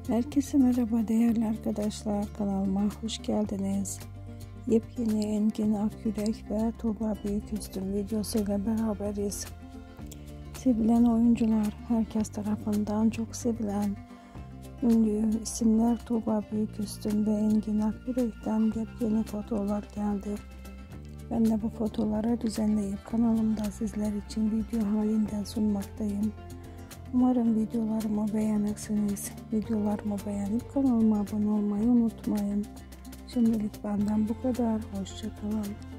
Herkese merhaba değerli arkadaşlar, kanalıma hoş geldiniz. Yepyeni Engin Akyürek ve Tuğba Büyüküstün videosuyla beraberiz. Sevilen oyuncular, herkes tarafından çok sevilen ünlü isimler Tuğba Büyüküstün ve Engin Akyürek'ten yepyeni fotoğraflar geldi. Ben de bu fotoğrafları düzenleyip kanalımda sizler için video halinde sunmaktayım. Umarım videolarımı beğenirsiniz. Videolarımı beğenip kanalıma abone olmayı unutmayın. Şimdilik benden bu kadar. Hoşça kalın.